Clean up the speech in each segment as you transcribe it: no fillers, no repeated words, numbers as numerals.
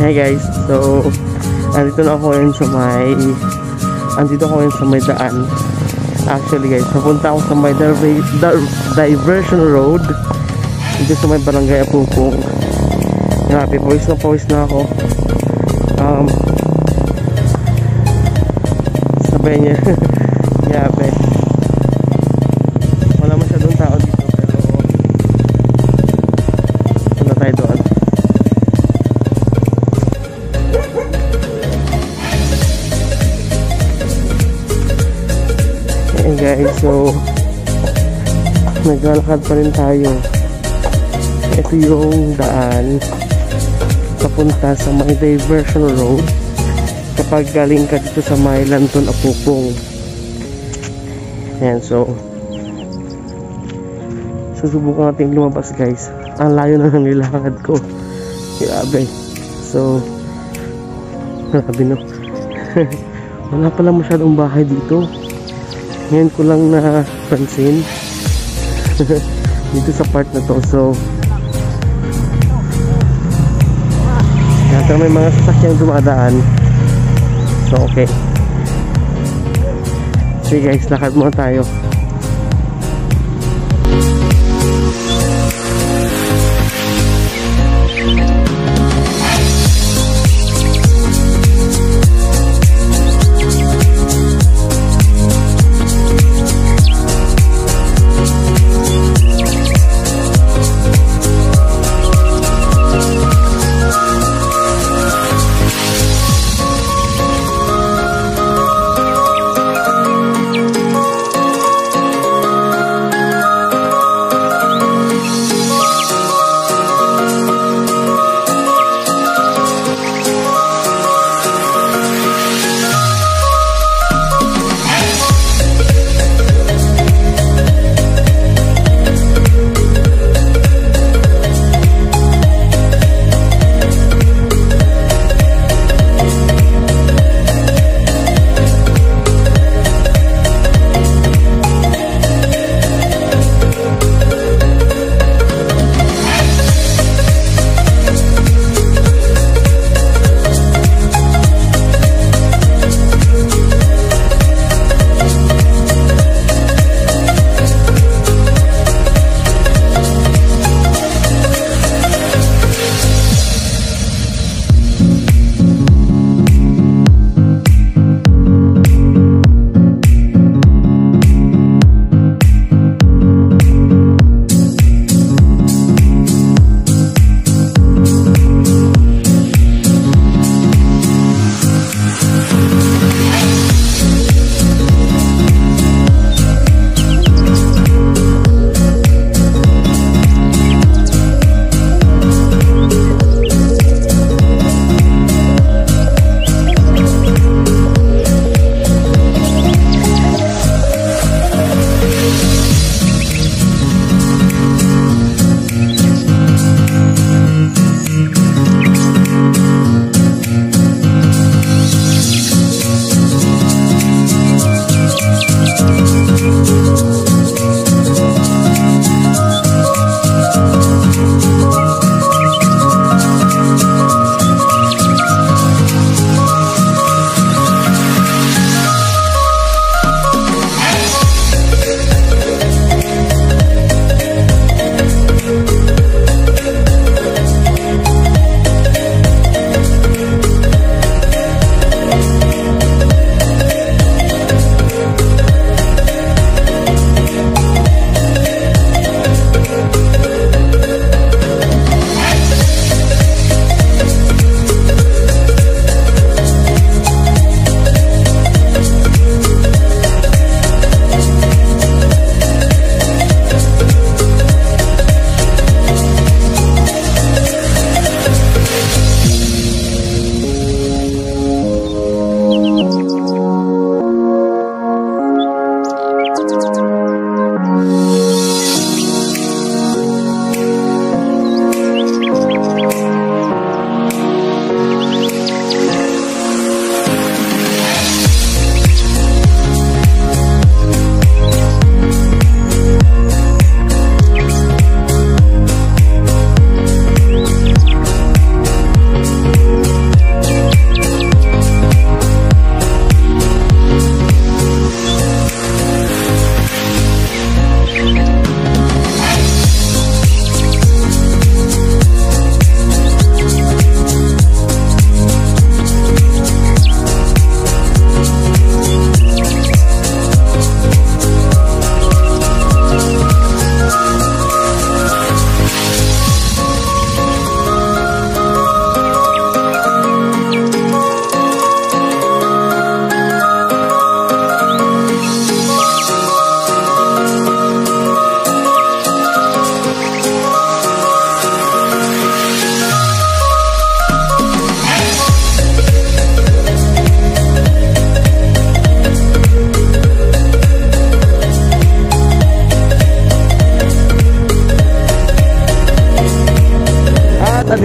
Hey guys, so andito ako ngayon sa may daan. Actually guys, papunta ako sa may Diversion Road dito sa may barangay Apopong. Grabe, pawis na ako. Sabay niya. Grabe. Wala masyadong tao dito, pero punta tayo doon. Hey guys, so naglalakad pa rin tayo. Ito yung daan papunta sa may Diversion Road kapag galing ka dito sa may Lanton, Apopong. Ayan, so susubukan natin lumabas guys. Ang layo na ng nilakad ko. Grabe. So grabe no. Wala pala masyadong bahay dito. Ngayon ko lang na pansin dito sa part na to. So yata may mga sasakyang dumadaan. So okay, sige guys, lakad muna tayo.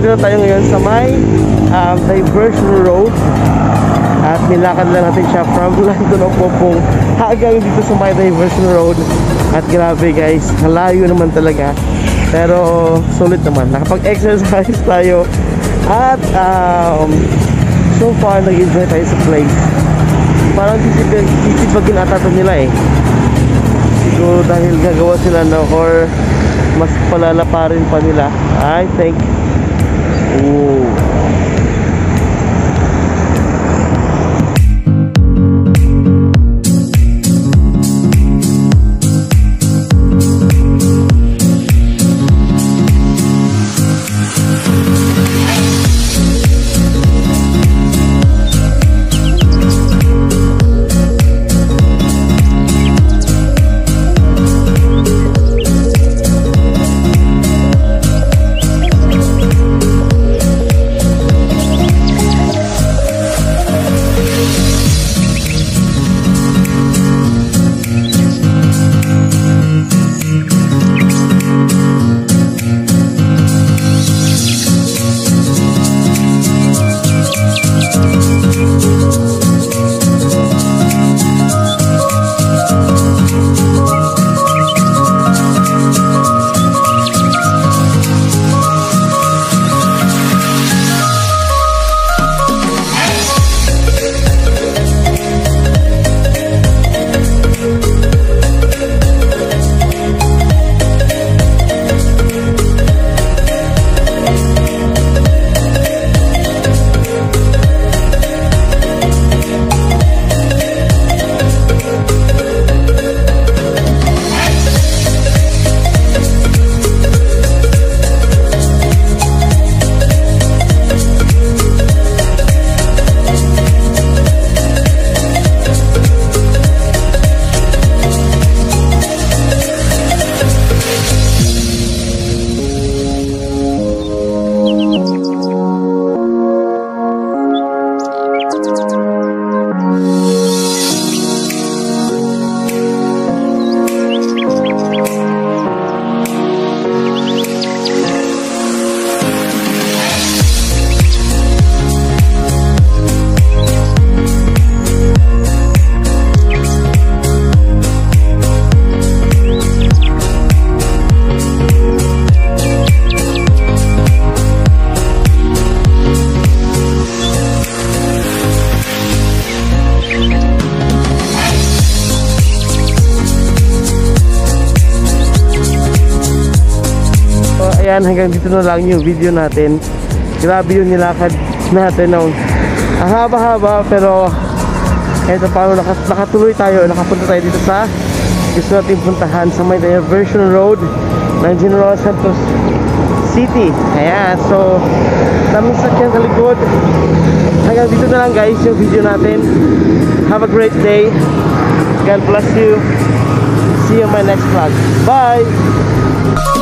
nandito na tayo ngayon sa may Diversion Road. At nilakad lang natin siya from Lanton, Apopong hanggang dito sa may Diversion Road. At grabe guys, malayo naman talaga. Pero sulit naman, nakapag-exercise tayo. At so far nag-enjoy tayo sa place. Parang titibagin ata ito nila eh. Siguro dahil gagawa sila na or mas palalaparin pa nila, I think. Ooh. Ayan, hanggang dito na lang yung video natin. Grabe yung nilakad natin ng haba-haba, pero eto paano nakatuloy tayo, nakapunta tayo dito sa gusto natin puntahan sa may Diversion Road ng General Santos City. Ayan, so daming sakyan sa likod. Hanggang dito na lang guys yung video natin. Have a great day. God bless you. See you in my next vlog. Bye!